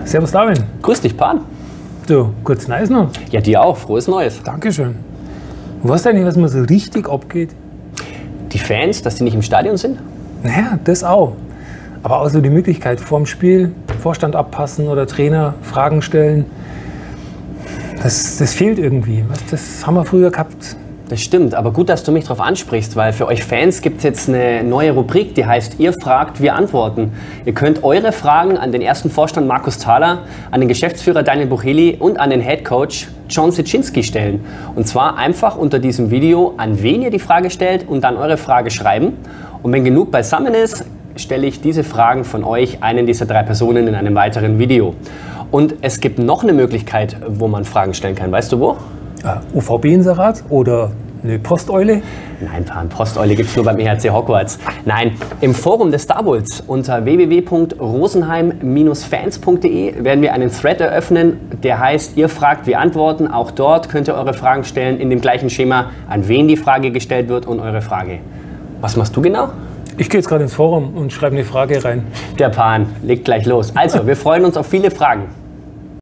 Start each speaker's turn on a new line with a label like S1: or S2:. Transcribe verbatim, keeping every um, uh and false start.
S1: Servus David.
S2: Grüß dich, Pan.
S1: Du, kurz Neues noch.
S2: Ja, dir auch. Frohes Neues.
S1: Dankeschön. Du weißt eigentlich, was mir so richtig abgeht?
S2: Die Fans, dass die nicht im Stadion sind?
S1: Naja, das auch. Aber auch so die Möglichkeit, vorm Spiel Vorstand abpassen oder Trainer Fragen stellen. Das, das fehlt irgendwie. Was, das haben wir früher gehabt.
S2: Das stimmt, aber gut, dass du mich darauf ansprichst, weil für euch Fans gibt es jetzt eine neue Rubrik, die heißt Ihr fragt, wir antworten. Ihr könnt eure Fragen an den ersten Vorstand Markus Thaler, an den Geschäftsführer Daniel Bucheli und an den Head Coach John Syczynski stellen. Und zwar einfach unter diesem Video, an wen ihr die Frage stellt und dann eure Frage schreiben. Und wenn genug beisammen ist, stelle ich diese Fragen von euch einen dieser drei Personen in einem weiteren Video. Und es gibt noch eine Möglichkeit, wo man Fragen stellen kann. Weißt du wo?
S1: U V B-Inserat oder eine Posteule?
S2: Nein, Pan, Posteule gibt es nur beim E H C Hogwarts. Nein, im Forum des Star Bowls unter w w w punkt rosenheim Bindestrich fans punkt de werden wir einen Thread eröffnen, der heißt, ihr fragt, wir antworten. Auch dort könnt ihr eure Fragen stellen, in dem gleichen Schema, an wen die Frage gestellt wird und eure Frage. Was machst du genau?
S1: Ich gehe jetzt gerade ins Forum und schreibe eine Frage rein.
S2: Der Pan legt gleich los. Also, wir freuen uns auf viele Fragen.